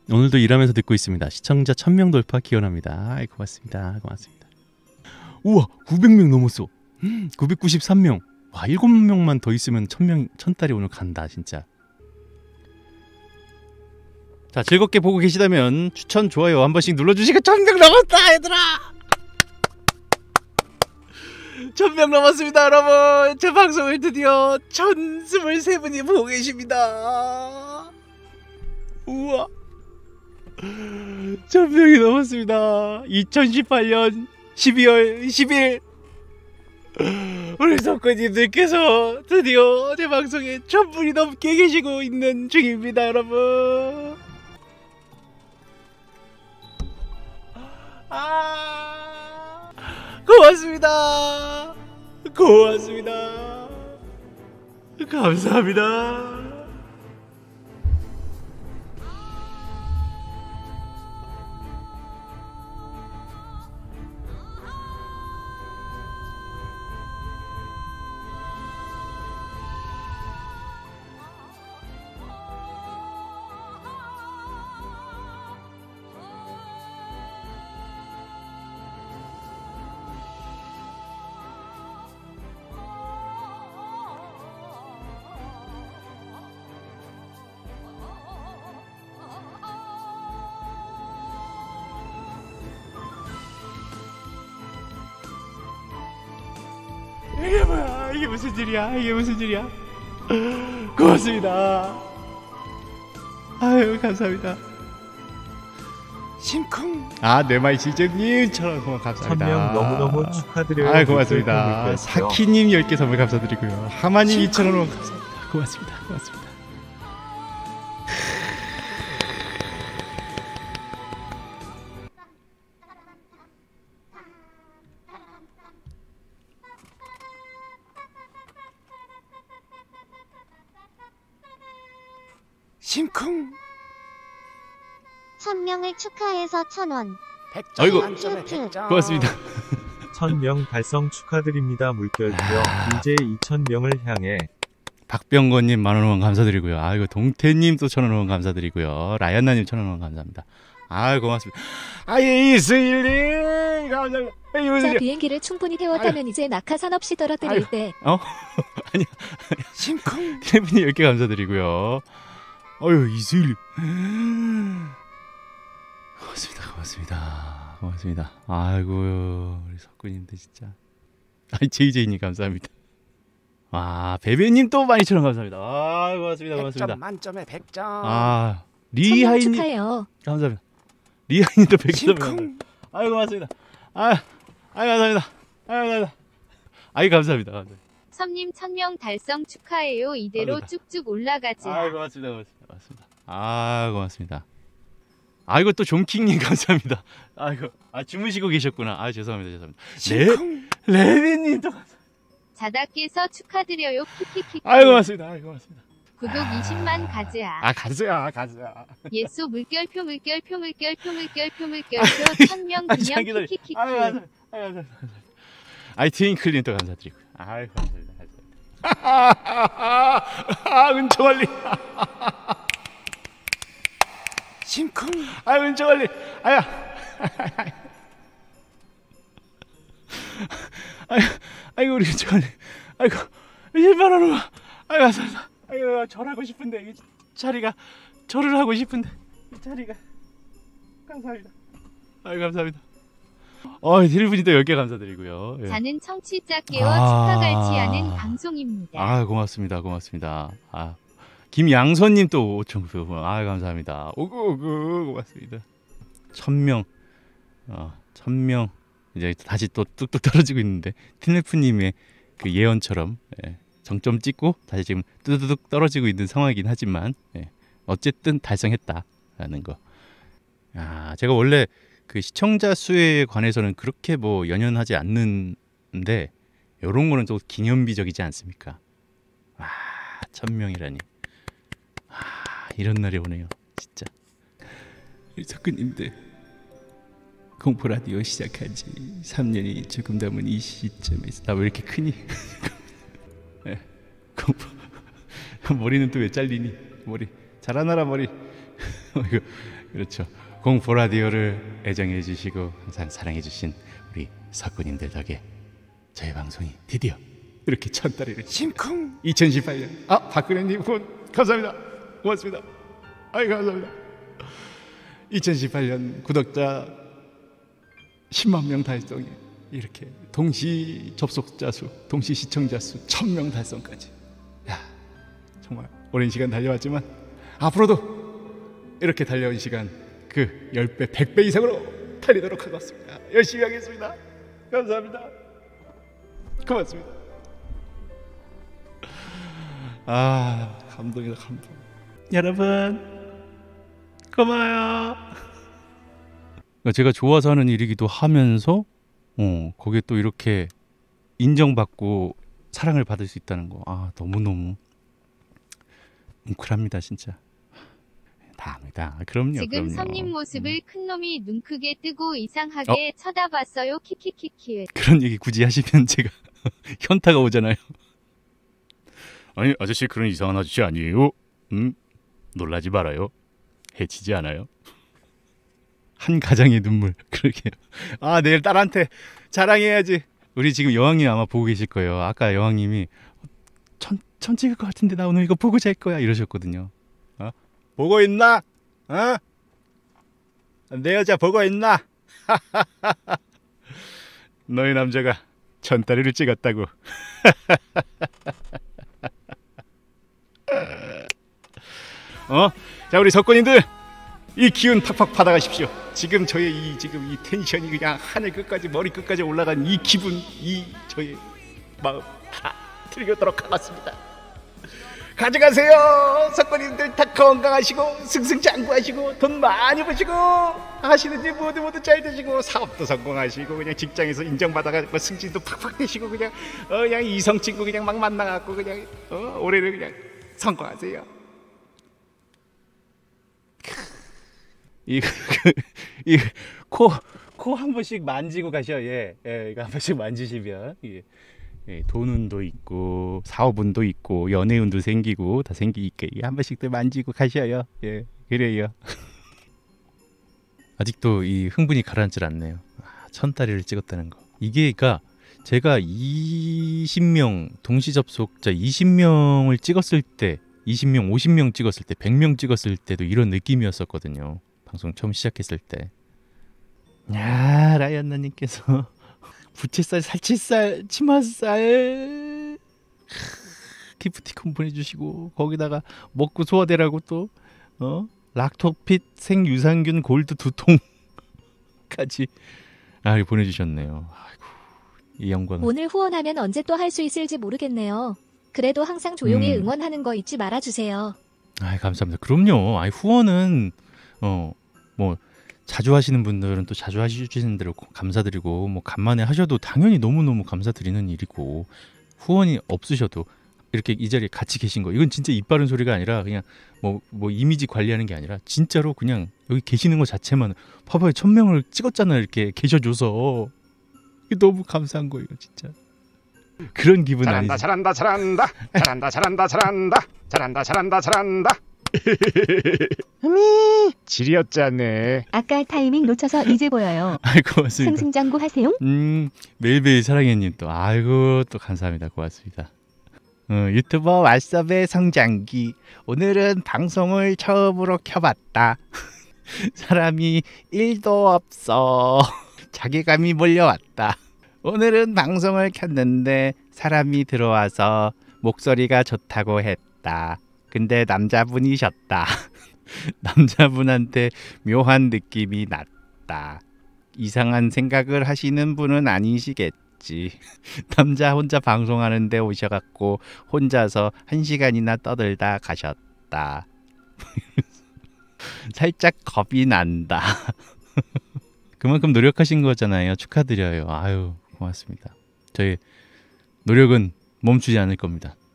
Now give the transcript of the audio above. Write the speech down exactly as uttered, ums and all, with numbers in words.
오늘도 일하면서 듣고 있습니다. 시청자 천 명 돌파 기원합니다. 아이, 고맙습니다. 고맙습니다. 우와, 구백 명 넘었어. 구백구십삼 명. 와, 일곱 명만 더 있으면 천 명, 천 달이 오늘 간다 진짜. 자, 즐겁게 보고 계시다면 추천, 좋아요 한 번씩 눌러주시고. 천 명 넘었다 얘들아. 천 명 넘었습니다 여러분. 제 방송을 드디어 천스물세 분이 보고 계십니다. 우와, 천 명이 넘었습니다. 이천십팔 년 십이월 십일 우리 석구님들께서 드디어 제 방송에 천 분이 넘게 계시고 있는 중입니다 여러분. 아, 고맙습니다. 고맙습니다. 감사합니다. 이게 뭐야? 이게 무슨 일이야? 이게 무슨 일이야? 고맙습니다. 아유, 감사합니다. 심쿵. 아, 네마이 시즌님 천원 고마 감사합니다. 천 명 너무너무 축하드려요. 아, 고맙습니다. 사키님 열 개 선물 감사드리고요. 하마님 이천 원 감사합니다. 고맙습니다. 고맙습니다. 심쿵. 천 명을 축하해서 천 원. 아이고, 큐큐. 고맙습니다. 천 명 달성 축하드립니다. 물결표. 이제 이천 명을 향해. 박병건님 만원 후원 감사드리고요. 아이고, 동태님 또 천원 후원 감사드리고요. 라이언나님 천원 후원 감사합니다. 아이, 고맙습니다. 아이, 이스일님 감사합니다. 자, 비행기를 충분히 태웠다면 아유. 이제 낙하산 없이 떨어뜨릴 아유. 때. 어? 아니야. 심쿵. 트래빈이 열 개 감사드리고요. 어휴, 이슬. 고맙습니다. 고맙습니다. 고맙습니다. 아이고, 우리 석구님들 진짜. 아이, 제이제이님 감사합니다. 아, 베베님 또 만 이천 원 감사합니다. 아, 고맙습니다. 고맙습니다. 백 점 만점에 백 점. 아, 리하이님 축하해요. 감사합니다. 리하이님도 백 점 감사합니다. 아이고, 고맙습니다. 아, 아이, 감사합니다. 아이, 감사합니다. 아이, 감사합니다. 감사합니다. 섬님 천 명 달성 축하해요. 이대로 감사합니다. 쭉쭉 올라가자. 아, 고맙습니다. 고맙습니다. 고맙습니다. 아, 고맙습니다. 아이고, 또 존킹님 감사합니다. 아이고, 아, 주무시고 계셨구나. 아, 죄송합니다. 죄송합니다. 레, 레빈님 또 감사합니다. 자다께서 축하드려요. 키키키. 아이고, 고맙습니다. 아이고, 고맙습니다. 구독 아... 이십만 가즈아. 아, 가즈아, 가즈아. 예수 물결표 물결표 물결표 물결표 물결표 천 명 기념 키키키키. 아이고, 감사합니다. 아이고, 감사합니다. 아이, 트윙클님 또 감사드리고요. 아이고, 감사합니다. 아, 은총알리. 심쿵. 아, 은총알리. 아야. 아이, 아이고, 우리 은총알리. 아이고, 일만 원으로. 아이고, 감사합니다. 아이고, 절하고 싶은데 이 자리가 절을 하고 싶은데 이 자리가. 감사합니다. 아이고, 감사합니다. 어, 딜분이 또 열 개 감사드리고요. 예. 자는 청취자 깨워 아... 축하갈치하는 방송입니다. 아, 고맙습니다. 고맙습니다. 아, 김양선님 또 오천구백 원. 아, 감사합니다. 오구오구 고맙습니다. 천 명, 어, 천 명 이제 다시 또 뚝뚝 떨어지고 있는데 티네프님의 그 예언처럼 예, 정점 찍고 다시 지금 뚜두둑 떨어지고 있는 상황이긴 하지만 예, 어쨌든 달성했다라는 거. 아, 제가 원래 그 시청자 수에 관해서는 그렇게 뭐 연연하지 않는데 이런 거는 또 기념비적이지 않습니까? 아, 천 명이라니. 아, 이런 날이 오네요, 진짜. 석근님들, 공포 라디오 시작한 지 삼 년이 조금 남은 이 시점에서 나 왜 이렇게 크니? 네, 공포 머리는 또 왜 잘리니? 머리 자라나라 머리. 이거 그렇죠. 공포 라디오를 애정해 주시고 항상 사랑해 주신 우리 석군님들 덕에 저희 방송이 드디어 이렇게 천 다리를 심쿵 이천십팔 년 아 박근혜님 후원 감사합니다. 고맙습니다. 아이 감사합니다. 이천십팔 년 구독자 십만 명 달성에 이렇게 동시 접속자 수, 동시 시청자 수 천 명 달성까지. 야, 정말 오랜 시간 달려왔지만 앞으로도 이렇게 달려온 시간 그 십 배, 백 배 이상으로 달리도록 하겠습니다. 열심히 하겠습니다. 감사합니다. 고맙습니다. 아, 감동이다 감동. 여러분 고마워요. 제가 좋아서 하는 일이기도 하면서 어, 거기에 또 이렇게 인정받고 사랑을 받을 수 있다는 거, 아 너무너무 뭉클합니다 진짜. 다 압니다. 그럼요. 지금 그럼요. 선님 모습을 음. 큰 놈이 눈 크게 뜨고 이상하게 쳐다봤어요. 키키키키. 그런 얘기 굳이 하시면 제가 현타가 오잖아요. 아니 아저씨 그런 이상한 아저씨 아니에요. 음 놀라지 말아요. 해치지 않아요. 한 가장의 눈물. 그러게요. 아 내일 딸한테 자랑해야지. 우리 지금 여왕님 아마 보고 계실 거예요. 아까 여왕님이 천, 천 찍을 것 같은데 나 오늘 이거 보고 잘 거야 이러셨거든요. 어? 보고 있나? 어? 내 여자 보고 있나? 너희 남자가 천다리를 찍었다고. 어? 자 우리 석권님들 이 기운 팍팍 받아가십시오. 지금 저의 이 지금 이 텐션이 그냥 하늘 끝까지 머리 끝까지 올라간 이 기분, 이 저의 마음 다 드리도록 하겠습니다. 가져가세요. 석권님들 다 건강하시고 승승장구하시고 돈 많이 버시고 하시는 일 모두 모두 잘 되시고 사업도 성공하시고 그냥 직장에서 인정받아가지고 승진도 팍팍 되시고 그냥 어, 그냥 이성 친구 그냥 막 만나갖고 그냥 어, 올해를 그냥 성공하세요. 이이코 한 번씩 만지고 가셔. 예, 예, 이거 한 번씩 만지시면 예, 예, 돈운도 있고 사업운도 있고 연애운도 생기고 다 생기니까 한 번씩들 만지고 가셔요. 예, 그래요. 아직도 이 흥분이 가라앉질 않네요. 아, 천다리를 찍었다는 거. 이게 그러니까 제가 이십 명 동시 접속자 이십 명을 찍었을 때, 이십 명, 오십 명 찍었을 때, 백 명 찍었을 때도 이런 느낌이었었거든요. 방송 처음 시작했을 때. 야, 라이언나님께서 부채살, 살치살, 치마살 기프티콘 보내주시고 거기다가 먹고 소화되라고 또 어? 락토핏 생유산균 골드 두 통까지 아, 보내주셨네요. 아이고, 이 영광을. 오늘 후원하면 언제 또 할 수 있을지 모르겠네요. 그래도 항상 조용히 음. 응원하는 거 잊지 말아주세요. 아, 감사합니다. 그럼요. 아이, 후원은 어 뭐 자주 하시는 분들은 또 자주 하시는 대로 감사드리고 뭐 간만에 하셔도 당연히 너무너무 감사드리는 일이고, 후원이 없으셔도 이렇게 이 자리에 같이 계신 거, 이건 진짜 입 바른 소리가 아니라 그냥 뭐, 뭐 이미지 관리하는 게 아니라 진짜로 그냥 여기 계시는 것 자체만 봐봐요. 천 명을 찍었잖아요. 이렇게 계셔줘서 이게 너무 감사한 거예요 진짜. 그런 기분 잘한다 아니지? 잘한다 잘한다 잘한다 잘한다 잘한다 잘한다 잘한다 잘한다 흠이 지렸잖네. 아까 타이밍 놓쳐서 이제 보여요. 아이고 고맙습니다. 승승장구 하세요. 음 매일매일 사랑해님 또 아이고 또 감사합니다. 고맙습니다. 어, 유튜버 왓썹의 성장기, 오늘은 방송을 처음으로 켜봤다. 사람이 일도 없어. 자괴감이 몰려왔다. 오늘은 방송을 켰는데 사람이 들어와서 목소리가 좋다고 했다. 근데 남자분이셨다. 남자분한테 묘한 느낌이 났다. 이상한 생각을 하시는 분은 아니시겠지. 남자 혼자 방송하는데 오셔갖고 혼자서 한 시간이나 떠들다 가셨다. 살짝 겁이 난다. 그만큼 노력하신 거잖아요. 축하드려요. 아유 고맙습니다. 저희 노력은 멈추지 않을 겁니다.